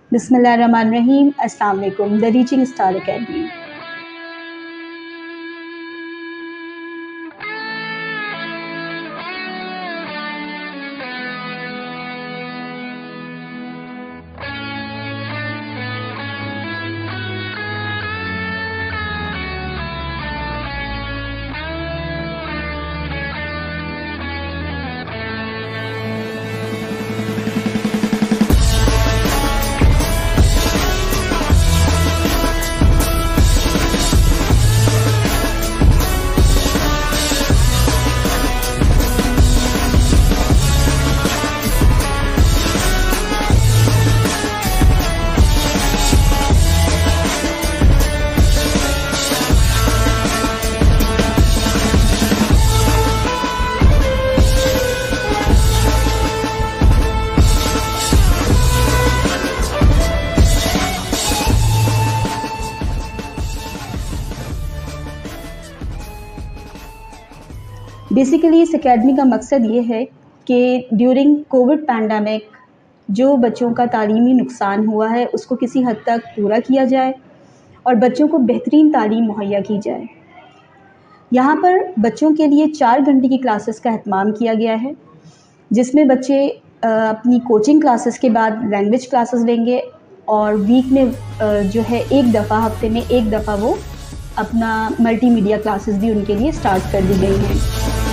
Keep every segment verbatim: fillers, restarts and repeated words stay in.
बिस्मिल्लाहिर्रहमानिर्रहीम। अस्सलाम वालेकुम। The reaching star academy. Basically इस एकेडमी का मकसद ये है कि ड्यूरिंग कोविड पैंडमिक जो बच्चों का तालीमी नुकसान हुआ है उसको किसी हद तक पूरा किया जाए और बच्चों को बेहतरीन तालीम मुहैया की जाए। यहाँ पर बच्चों के लिए चार घंटे की क्लासेस का एहतमाम किया गया है, जिसमें बच्चे अपनी कोचिंग क्लासेस के बाद लैंग्वेज क्लासेस लेंगे और वीक में जो है एक दफ़ा हफ्ते में एक दफ़ा वो अपना मल्टीमीडिया क्लासेस भी उनके लिए स्टार्ट कर दी गई हैं।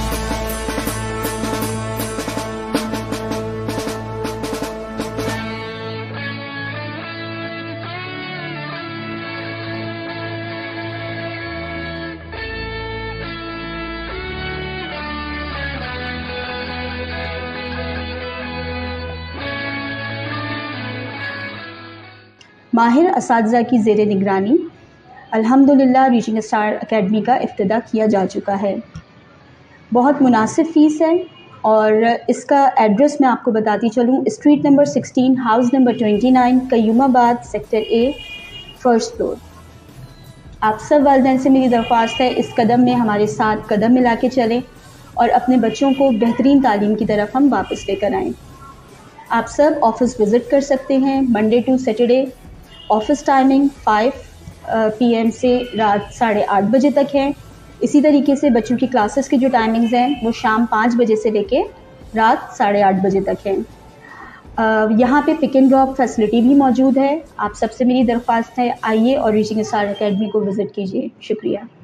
माहिर असातिज़ा की ज़ेरे निगरानी अल्हम्दुलिल्लाह रीचिंग स्टार अकेडमी का इफ्तिदा किया जा चुका है। बहुत मुनासिब फ़ीस है और इसका एड्रेस मैं आपको बताती चलूँ। Street number sixteen, house number twenty nine, Qayyumabad, sector A, first floor. आप सब वालिदैन से मेरी दरख्वास्त है इस कदम में हमारे साथ कदम मिला के चलें और अपने बच्चों को बेहतरीन तालीम की तरफ हम वापस लेकर आएँ। आप सब ऑफ़िस विज़िट कर सकते हैं Monday to Saturday. Office timing five P M से रात साढ़े आठ बजे तक है। इसी तरीके से बच्चों की क्लासेस की जो टाइमिंग्स हैं वो शाम पाँच बजे से लेके रात साढ़े आठ बजे तक हैं। यहाँ पे पिक एंड ड्रॉप फैसिलिटी भी मौजूद है। आप सबसे मेरी दरख्वास्त है आइए और रीचिंग स्टार अकेडमी को विज़िट कीजिए। शुक्रिया।